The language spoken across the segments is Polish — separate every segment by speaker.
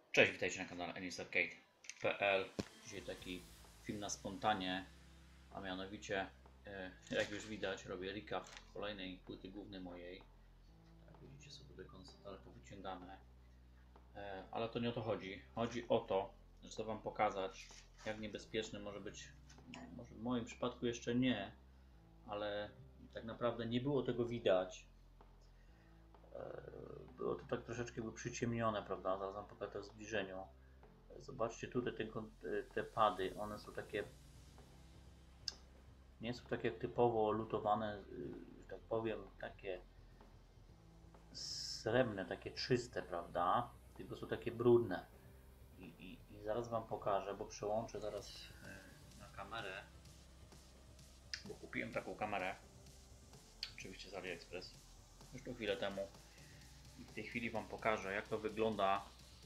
Speaker 1: Cześć, witajcie na kanale EnisArcade.pl. Dzisiaj taki film na spontanie, a mianowicie, jak już widać, robię recap kolejnej płyty głównej mojej. Jak widzicie, są tutaj kondensatory powyciągane, ale to nie o to chodzi. Chodzi o to, że chcę Wam pokazać, jak niebezpieczny może być, może w moim przypadku jeszcze nie, ale tak naprawdę nie było tego widać. Było to tak troszeczkę przyciemnione, prawda? Zaraz Wam pokażę to w zbliżeniu. Zobaczcie tutaj te pady, one są takie, nie są takie jak typowo lutowane, że tak powiem, takie srebrne, takie czyste, prawda? Tylko są takie brudne. I zaraz Wam pokażę, bo przełączę zaraz na kamerę, bo kupiłem taką kamerę, oczywiście z AliExpress, już to chwilę temu. I w tej chwili Wam pokażę, jak to wygląda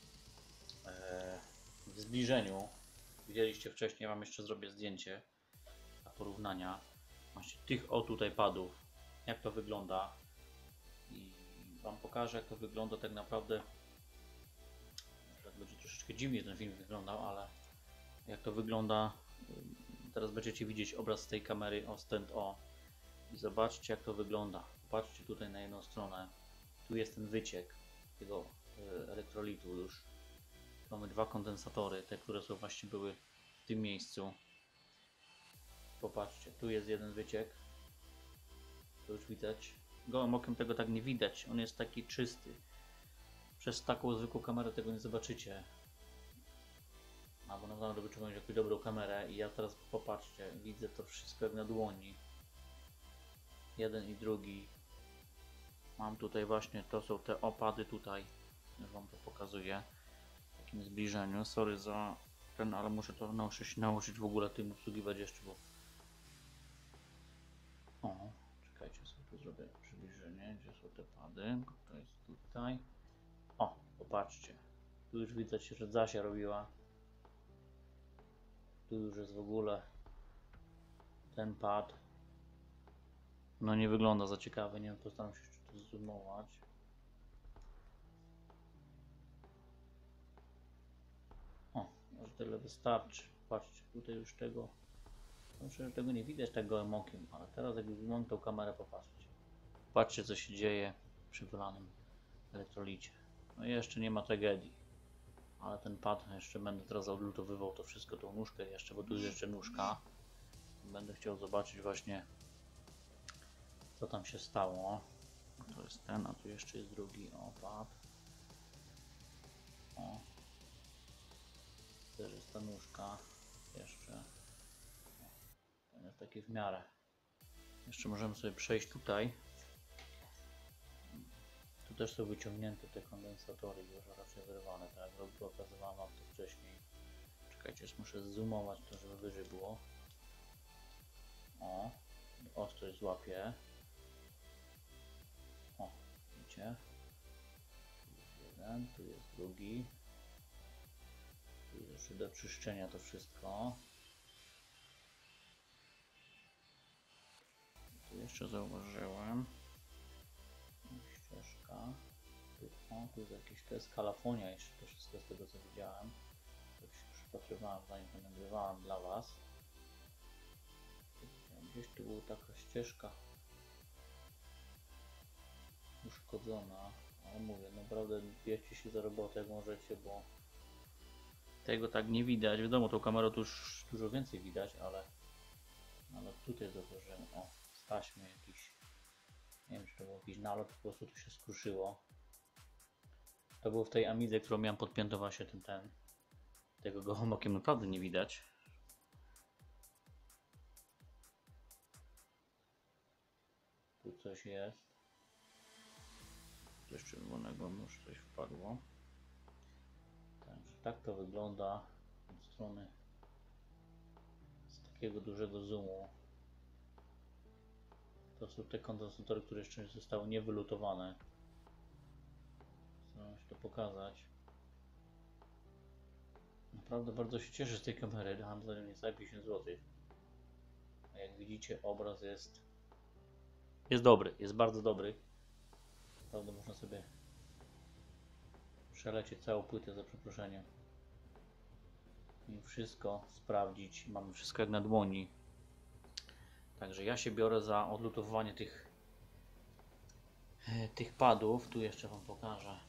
Speaker 1: w zbliżeniu. Widzieliście wcześniej, ja Wam jeszcze zrobię zdjęcie dla porównania właśnie tych tutaj padów, jak to wygląda, i Wam pokażę, jak to wygląda tak naprawdę. Teraz będzie troszeczkę dziwnie ten film wyglądał, ale jak to wygląda, teraz będziecie widzieć obraz z tej kamery i zobaczcie, jak to wygląda. Patrzcie tutaj na jedną stronę, tu jest ten wyciek tego elektrolitu już. Mamy dwa kondensatory, te, które są właśnie były w tym miejscu. Popatrzcie, tu jest jeden wyciek, to już widać. Gołym okiem tego tak nie widać, on jest taki czysty. Przez taką zwykłą kamerę tego nie zobaczycie. Albo naprawdę wyciągnąć jakąś dobrą kamerę i ja teraz, popatrzcie, widzę to wszystko jak na dłoni. Jeden i drugi. Mam tutaj właśnie, to są te opady tutaj. Już Wam to pokazuję w takim zbliżeniu. Sorry za ten, ale muszę to nałożyć w ogóle, tym obsługiwać jeszcze, bo... O, czekajcie, sobie tu zrobię przybliżenie, gdzie są te pady. To jest tutaj. O, popatrzcie. Tu już widać, że Zasia robiła. Tu już jest w ogóle ten pad. No nie wygląda za ciekawy, nie wiem, postaram się jeszcze to zoomować. O, może tyle wystarczy. Patrzcie, tutaj już tego, myślę, że tego nie widać tak gołym okiem, ale teraz jak już mam tą kamerę, popatrzcie. Patrzcie, co się dzieje przy wylanym elektrolicie. No i jeszcze nie ma tragedii, ale ten pad jeszcze będę teraz odlutowywał to wszystko, tą nóżkę jeszcze, bo tu jest jeszcze nóżka. Będę chciał zobaczyć właśnie, co tam się stało. To jest ten, a tu jeszcze jest drugi opad. O, też jest ta nóżka jeszcze. Ten jest taki w miarę. Jeszcze możemy sobie przejść tutaj. Tu też są wyciągnięte te kondensatory, już raczej wyrwane, tak jak pokazywałem Wam to wcześniej. Czekajcie, muszę zoomować to, żeby wyżej było. O, ostrość złapię. O, widzicie? Tu jest jeden, tu jest drugi. Tu jest jeszcze do czyszczenia to wszystko. Tu jeszcze zauważyłem ścieżka. O, tu jest jakieś, to jest kalafonia jeszcze, to wszystko z tego co widziałem. Tak się przypatrywałem, zanim to nagrywałem dla Was. Gdzieś tu była taka ścieżka uszkodzona, ale mówię, naprawdę bierzcie się za robotę jak możecie, bo tego tak nie widać. Wiadomo, tą kamerą to już dużo więcej widać, ale tutaj zauważyłem, o, z taśmy jakiś, nie wiem, czy to był jakiś nalot, po prostu to się skruszyło. To było w tej Amidze, którą miałem podpiętą właśnie ten. Tego gołym okiem naprawdę nie widać. Tu coś jest. Coś czerwonego, już coś wpadło. Także tak to wygląda od strony z takiego dużego zoomu. To są te kondensatory, które jeszcze nie zostały niewylutowane. Staram się to pokazać. Naprawdę bardzo się cieszę z tej kamery. Dałem za nią niecałe 50 zł. A jak widzicie, obraz jest dobry, jest bardzo dobry. Naprawdę można sobie przelecieć całą płytę za przeproszeniem i wszystko sprawdzić. Mamy wszystko jak na dłoni. Także ja się biorę za odlutowywanie tych padów. Tu jeszcze Wam pokażę.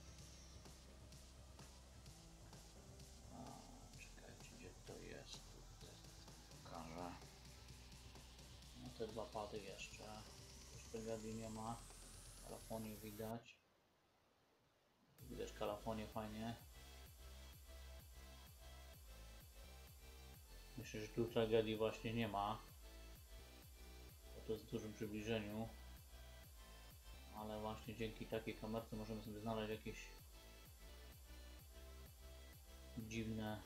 Speaker 1: Czekajcie, gdzie to jest. Pokażę. No te dwa pady jeszcze. Już tragedii nie ma. Kalafonię widać. Widać kalafonię fajnie. Myślę, że tu tragedii właśnie nie ma. Bo to jest w dużym przybliżeniu. Ale właśnie dzięki takiej kamerce możemy sobie znaleźć jakieś dziwne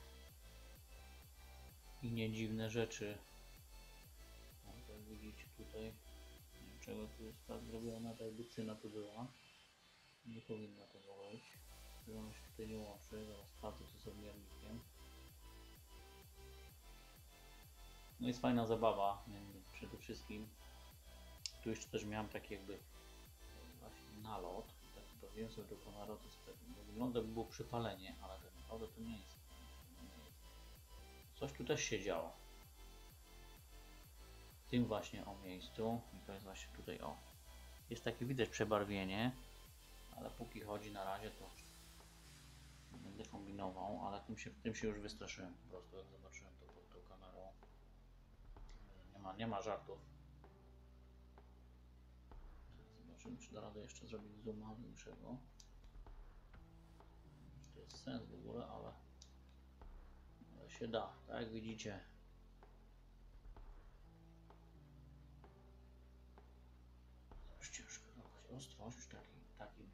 Speaker 1: i niedziwne rzeczy. No, jak widzicie tutaj, nie wiem czego tu jest tak zrobiona, ta jakby cyna tu była. Nie powinna tego być. Ona się tutaj nie łączy, zaraz sprawdzę co z miernikiem. No jest fajna zabawa, przede wszystkim. Tu jeszcze też miałem taki jakby właśnie nalot. Tak bawiłem sobie do kamery, to wygląda jakby było przypalenie, ale tak naprawdę to nie jest. Coś tu też się działo. W tym właśnie miejscu. I to jest właśnie tutaj Jest takie widać przebarwienie, ale póki chodzi na razie to nie będę kombinował, ale tym się już wystraszyłem po prostu jak zobaczyłem to pod tą kamerą. Nie ma żartów. Zobaczymy czy da radę jeszcze zrobić zooma większego. To jest sens w ogóle, ale się da, tak jak widzicie. Ciężko dawać ostrość przy takim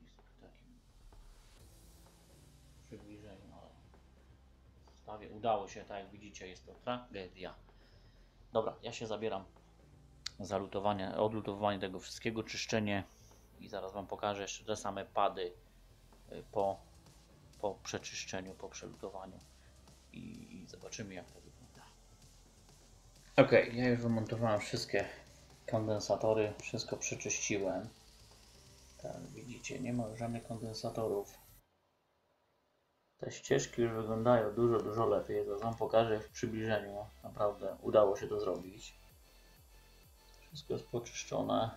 Speaker 1: przybliżeniu, ale w zestawie udało się, tak jak widzicie, jest to tragedia. Dobra, ja się zabieram za odlutowywanie tego wszystkiego, czyszczenie i zaraz Wam pokażę jeszcze te same pady po przeczyszczeniu, po przelutowaniu i zobaczymy jak to wygląda. Ok, ja już wymontowałem wszystkie kondensatory, wszystko przeczyściłem. Tak, widzicie, nie ma już żadnych kondensatorów. Te ścieżki już wyglądają dużo lepiej. To Wam pokażę w przybliżeniu. Naprawdę udało się to zrobić. Wszystko jest poczyszczone.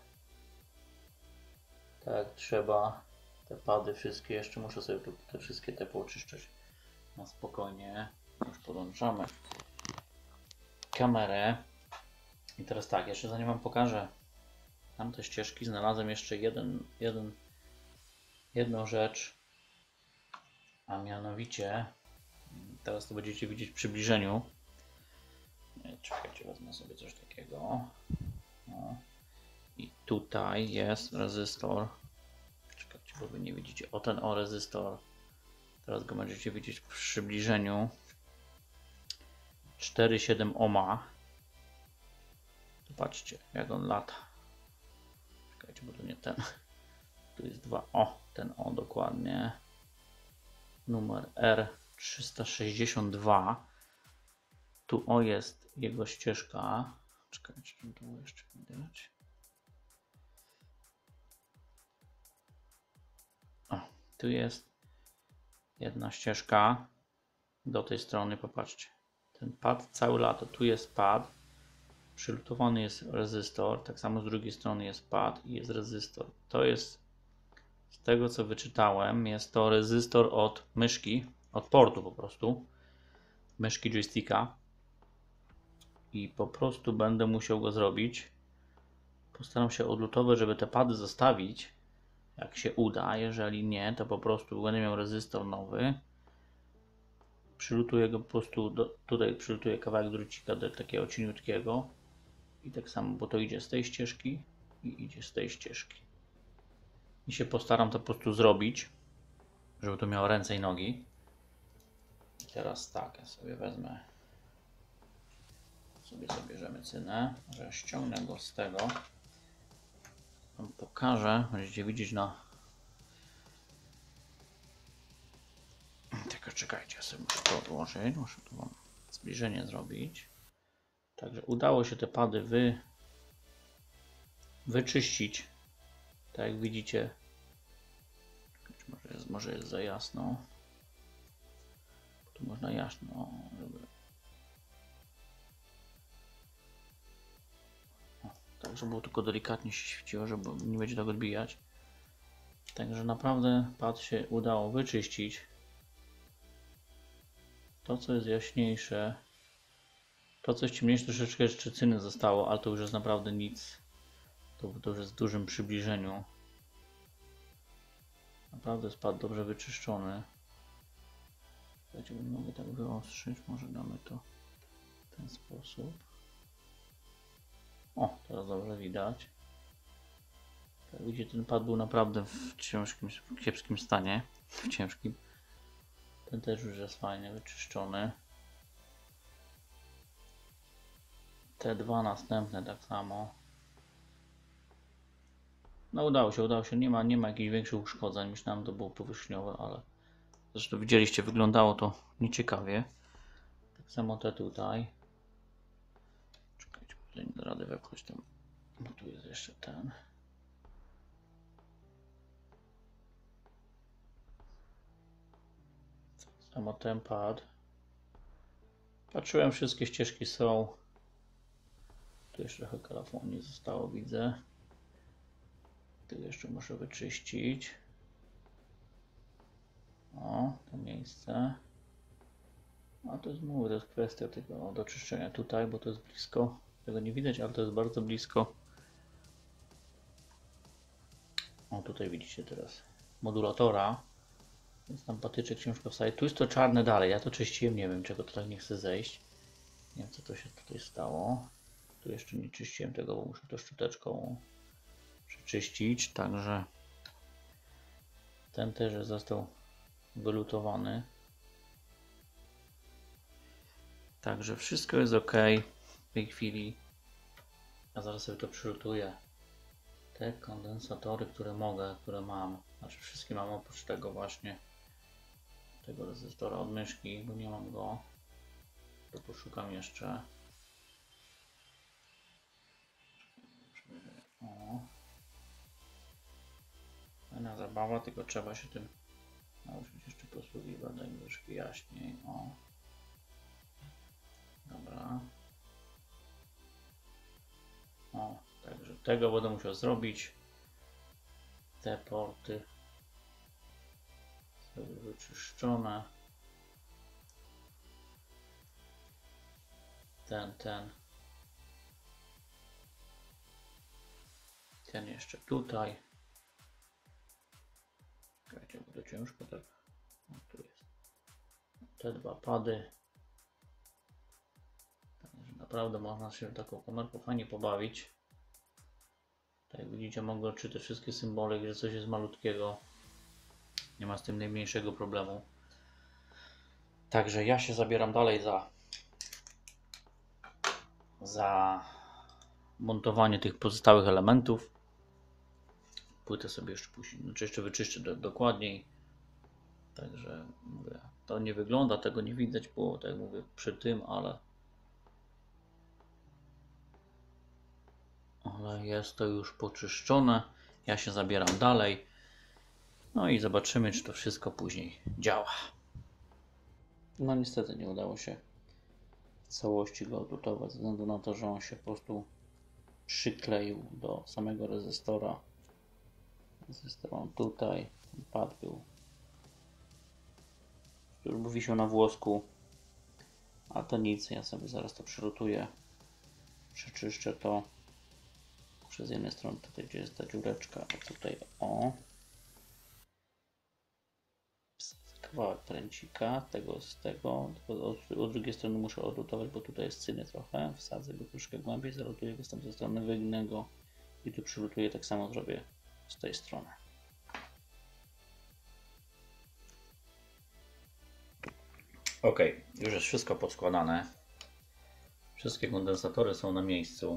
Speaker 1: Tak jak trzeba. Te pady wszystkie, jeszcze muszę sobie te wszystkie te poczyszczać na spokojnie. Już podłączamy kamerę. I teraz tak, jeszcze zanim Wam pokażę tamte ścieżki, znalazłem jeszcze jedną rzecz, a mianowicie, teraz to będziecie widzieć w przybliżeniu. Czekajcie, wezmę sobie coś takiego. No. I tutaj jest rezystor. Czekajcie, bo Wy nie widzicie. O ten rezystor. Teraz go będziecie widzieć w przybliżeniu. 4,7 ohma. Zobaczcie, jak on lata. Czekajcie, bo to nie ten. Tu jest 2. Ten dokładnie. Numer R362. Tu jest jego ścieżka. Czekajcie, czy to jeszcze widać. Tu jest jedna ścieżka do tej strony. Popatrzcie. Ten pad całe lato. Tu jest pad. Przylutowany jest rezystor. Tak samo z drugiej strony jest pad i jest rezystor. To jest, z tego co wyczytałem, jest to rezystor od myszki, od portu po prostu. Myszki joysticka. I po prostu będę musiał go zrobić. Postaram się odlutować, żeby te pady zostawić. Jak się uda. Jeżeli nie, to po prostu będę miał rezystor nowy. Przylutuję go po prostu, tutaj przylutuję kawałek drucika do takiego cieniutkiego. I tak samo, bo to idzie z tej ścieżki i idzie z tej ścieżki. I się postaram to po prostu zrobić, żeby to miało ręce i nogi. I teraz tak, ja sobie wezmę, sobie zabierzemy cynę, że ściągnę go z tego. Wam pokażę, będziecie widzieć na... Tylko czekajcie, ja sobie muszę to odłożyć, muszę tu Wam zbliżenie zrobić. Także udało się te pady wyczyścić. Tak jak widzicie. Może jest za jasno. tu można jasno, żeby... Tak, żeby było tylko delikatnie się świeciło, żeby nie będzie tak odbijać. Także naprawdę pad się udało wyczyścić. To, co jest jaśniejsze, to, co jest ciemniejsze, troszeczkę jeszcze cyny zostało, ale to już jest naprawdę nic. To już jest w dużym przybliżeniu. Naprawdę jest pad dobrze wyczyszczony. Słuchajcie, nie mogę tak wyostrzyć, może damy to w ten sposób. O, teraz dobrze widać. Jak widzicie, ten pad był naprawdę w kiepskim stanie. W ciężkim. Ten też już jest fajnie wyczyszczony. Te dwa następne tak samo. No udało się. Nie ma jakichś większych uszkodzeń. Myślałem, że to było powierzchniowe, ale zresztą widzieliście, wyglądało to nieciekawie. Tak samo te tutaj. Czekajcie, bo nie da rady wepchać tam. Bo tu jest jeszcze ten. Tak samo ten pad. Patrzyłem, wszystkie ścieżki są. Tu jeszcze trochę kalafonii zostało, widzę. Tu jeszcze muszę wyczyścić. O, to miejsce. A to jest, mówię, to jest kwestia tego doczyszczenia tutaj, bo to jest blisko. Tego nie widać, ale to jest bardzo blisko. O, tutaj widzicie teraz modulatora. Więc tam patyczek ciężko wstaje. Tu jest to czarne dalej. Ja to czyściłem, nie wiem czego tutaj nie chce zejść. Nie wiem co to się tutaj stało. Tu jeszcze nie czyściłem tego, bo muszę to szczoteczką przeczyścić. Także ten też został wylutowany. Także wszystko jest ok w tej chwili. Ja zaraz sobie to przylutuję. Te kondensatory, które mogę, które mam. Znaczy wszystkie mam oprócz tego właśnie. Tego rezystora od myszki, bo nie mam go. To poszukam jeszcze. O. Fajna zabawa, tylko trzeba się tym nauczyć jeszcze posługiwać. Daj mi troszkę jaśniej. O. Dobra. O, także tego będę musiał zrobić. Te porty są wyczyszczone. Ten jeszcze tutaj. Słuchajcie, bo to ciężko tak. O, tu jest. Te dwa pady. Także naprawdę można się taką kamerką fajnie pobawić. Tak jak widzicie, mogę odczytać wszystkie symbole, gdzie coś jest malutkiego. Nie ma z tym najmniejszego problemu. Także ja się zabieram dalej za montowanie tych pozostałych elementów. Płytę sobie jeszcze później, znaczy jeszcze wyczyszczę dokładniej. Także mówię, to nie wygląda, tego nie widać było, tak jak mówię, przy tym, ale jest to już poczyszczone. Ja się zabieram dalej. No i zobaczymy, czy to wszystko później działa. No niestety nie udało się w całości go odlutować, ze względu na to, że on się po prostu przykleił do samego rezystora. Rezystor tutaj, pad był, już wisiał na włosku, a to nic, ja sobie zaraz to przylutuję, przeczyszczę to. Z jednej strony tutaj, gdzie jest ta dziureczka, a tutaj o. Kawałek pręcika, tego z tego, od drugiej strony muszę odlutować, bo tutaj jest cyny trochę, wsadzę go troszkę głębiej, zalutuję go ze strony wygnnego i tu przylutuję, tak samo zrobię z tej strony. Ok, już jest wszystko podskładane. Wszystkie kondensatory są na miejscu.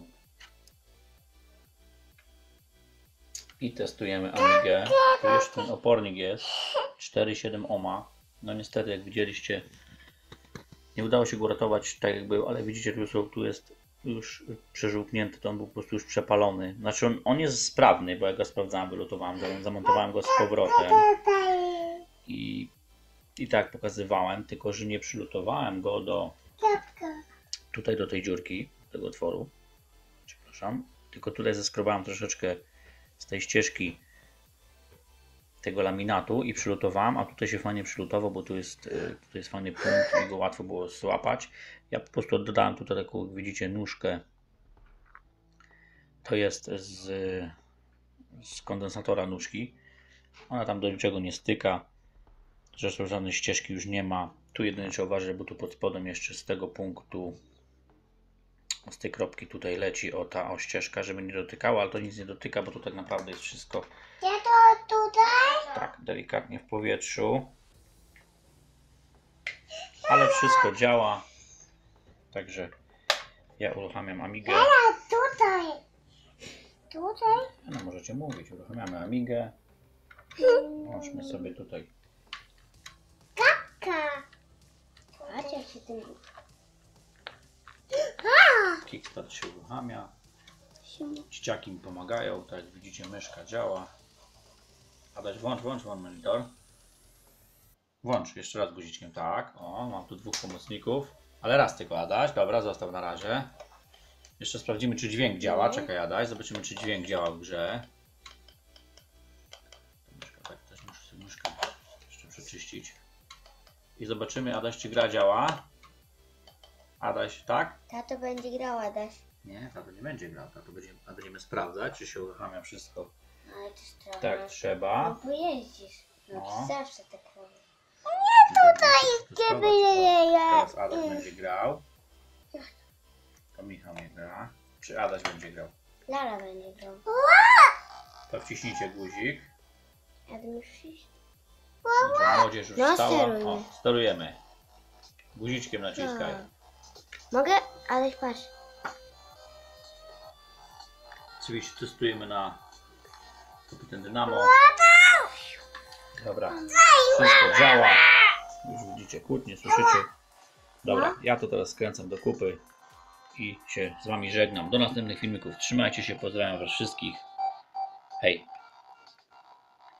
Speaker 1: I testujemy Amigę. Tu już ten opornik jest 4,7 ohma. No niestety, jak widzieliście, nie udało się go ratować tak jak był, ale widzicie, tu jest już przeżółknięty, to on był po prostu już przepalony. Znaczy on jest sprawny, bo ja go sprawdzałem, wylutowałem go, zamontowałem go z powrotem. I I tak pokazywałem, tylko że nie przylutowałem go tutaj do tej dziurki, tego otworu. Przepraszam. Tylko tutaj zeskrobałem troszeczkę z tej ścieżki tego laminatu i przylutowałem, a tutaj się fajnie przylutował, bo tu jest fajny punkt i go łatwo było złapać. Ja po prostu dodałem tutaj taką, widzicie, nóżkę. To jest z kondensatora nóżki. Ona tam do niczego nie styka. Zresztą żadnej ścieżki już nie ma. Tu jedynie trzeba uważać, bo tu pod spodem jeszcze z tego punktu, z tej kropki tutaj leci ta ścieżka, żeby nie dotykała, ale to nic nie dotyka, bo tu tak naprawdę jest wszystko tak delikatnie w powietrzu. Ale wszystko działa. Także ja uruchamiam Amigę.
Speaker 2: Tutaj.
Speaker 1: No możecie mówić, uruchamiamy Amigę. Włączmy sobie tutaj.
Speaker 2: Patrz jak się tym...
Speaker 1: Kickstart się uruchamia. Dzieciaki mi pomagają, tak jak widzicie, myszka działa. Adaś, włącz monitor. Włącz jeszcze raz guziczkiem, tak. O, mam tu 2 pomocników. Ale raz tylko, Adaś. Dobra, zostaw na razie. Jeszcze sprawdzimy, czy dźwięk działa. Czekaj, Adaś, zobaczymy, czy dźwięk działa w grze. Myszka, tak, też muszę sobie myszkę jeszcze przeczyścić. I zobaczymy, Adaś, czy gra działa. Adaś, tak?
Speaker 2: Tato będzie grała, Daś.
Speaker 1: Nie, tato nie będzie grał. Będziemy sprawdzać, czy się uruchamia wszystko
Speaker 2: Ale to jest trochę...
Speaker 1: tak trzeba.
Speaker 2: No pojeździsz. No,
Speaker 1: No.
Speaker 2: zawsze tak robię.
Speaker 1: Teraz Adaś będzie grał. To Michał nie gra. Czy Adaś będzie grał?
Speaker 2: Lara będzie grał.
Speaker 1: To wciśnijcie guzik.
Speaker 2: Ja bym już iść.
Speaker 1: Że młodzież już
Speaker 2: No,
Speaker 1: stała.
Speaker 2: sterujmy.
Speaker 1: O, sterujemy. Guziczkiem naciskaj.
Speaker 2: Mogę? Ale patrz.
Speaker 1: Oczywiście testujemy na ten dynamo. Dobra. Wszystko działa. Już widzicie kłótnie, słyszycie. Dobra, ja to teraz skręcam do kupy i się z wami żegnam. Do następnych filmików. Trzymajcie się, pozdrawiam was wszystkich. Hej.